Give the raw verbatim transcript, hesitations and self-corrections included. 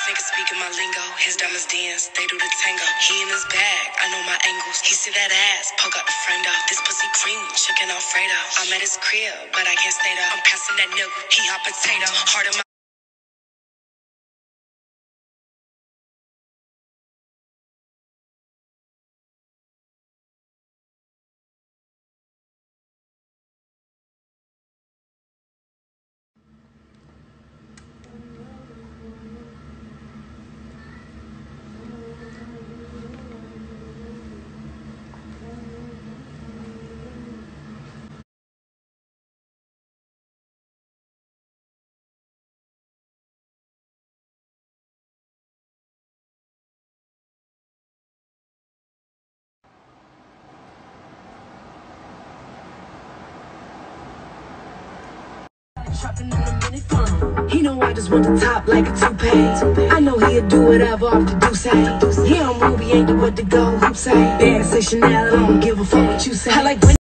niggas speaking my lingo. His diamonds dance, they do the tango. He in his bag, I know my angles. He see that ass, poke out the friend out. This pussy creamy, chicken Alfredo. I'm at his crib, but I can't stay there. I'm passing that nigga, he hot potato. Heart of my Trapping on a minute phone. He know I just want the top like a toupee. I know he'll do whatever off the do say. He on movie ain't do what the go hoop say. Bad say Chanel, I don't give a fuck what you say. I like when